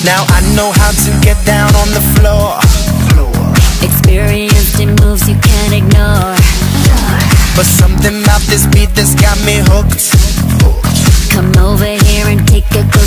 Now I know how to get down on the floor. Experienced in moves you can't ignore. But something about this beat that's got me hooked. Come over here and take a closer